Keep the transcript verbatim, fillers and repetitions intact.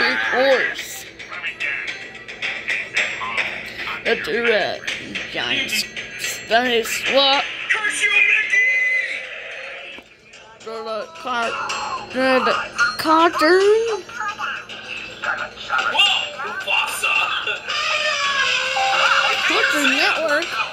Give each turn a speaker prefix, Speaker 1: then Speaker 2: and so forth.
Speaker 1: pink horse. At the red giant stunning swap.
Speaker 2: Curse you, Mickey!
Speaker 1: The car, the Carter.
Speaker 2: Whoa, Mufasa!
Speaker 1: Cartoon Network.